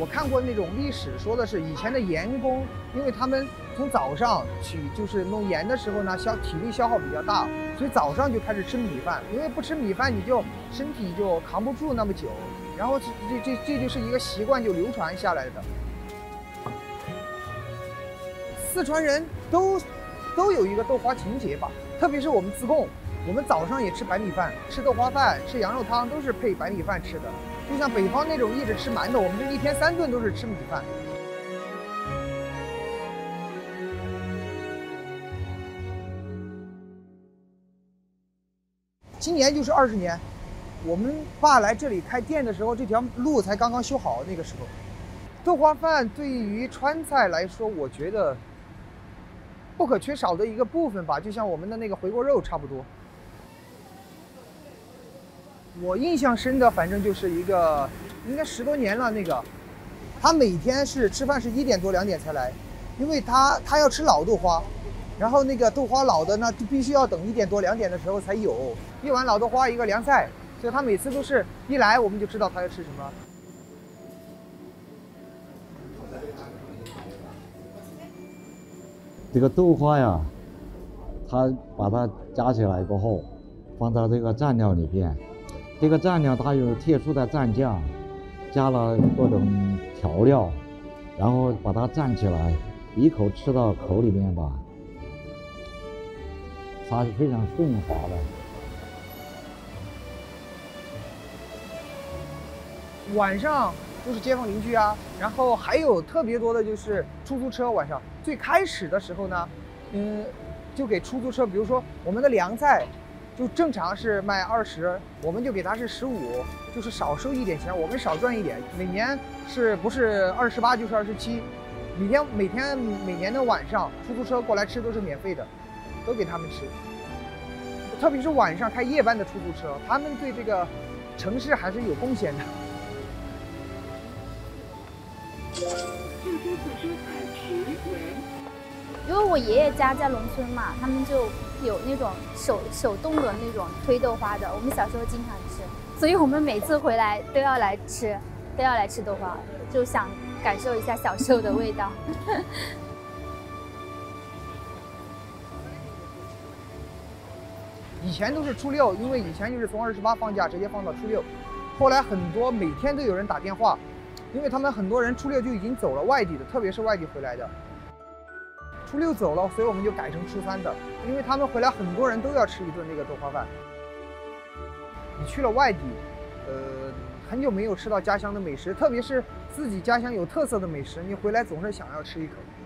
我看过那种历史，说的是以前的盐工，因为他们从早上去就是弄盐的时候呢，体力消耗比较大，所以早上就开始吃米饭，因为不吃米饭你就身体就扛不住那么久，然后这就是一个习惯就流传下来的。四川人都有一个豆花情节吧，特别是我们自贡，我们早上也吃白米饭，吃豆花饭，吃羊肉汤都是配白米饭吃的。就像北方那种一直吃馒头，我们这一天3顿都是吃米饭。今年就是20年，我们爸来这里开店的时候，这条路才刚刚修好。那个时候，豆花饭对于川菜来说，我觉得不可缺少的一个部分吧，就像我们的那个回锅肉差不多。我印象深的，反正就是一个，应该10多年了。那个，他每天吃饭是1点多2点才来，因为他要吃老豆花，然后那个豆花老的呢，就必须要等1点多2点的时候才有一碗老豆花一个凉菜，所以他每次都是一来我们就知道他要吃什么。 这个豆花呀，他把它夹起来过后，放到这个蘸料里边。这个蘸料它有特殊的蘸酱，加了各种调料，然后把它蘸起来，一口吃到口里面吧，它是非常顺滑的。 晚上都是街坊邻居啊，然后还有特别多的就是出租车。晚上最开始的时候呢，就给出租车，比如说我们的凉菜。就正常是卖20，我们就给他是15，就是少收一点钱，我们少赚一点。每年不是28就是27，每年的晚上出租车过来吃都是免费的，都给他们吃。特别是晚上开夜班的出租车，他们对这个城市还是有贡献的。 因为我爷爷家在农村嘛，他们就有那种手动的那种推豆花的，我们小时候经常吃，所以我们每次回来都要来吃豆花，就想感受一下小时候的味道。 以前都是初6，因为以前就是从28放假直接放到初6，后来很多每天都有人打电话，因为他们很多人初6就已经走了，外地的，特别是外地回来的。初6走了，所以我们就改成初3的，因为他们回来很多人都要吃一顿那个豆花饭。你去了外地，很久没有吃到家乡的美食，特别是自己家乡有特色的美食，你回来总是想要吃一口。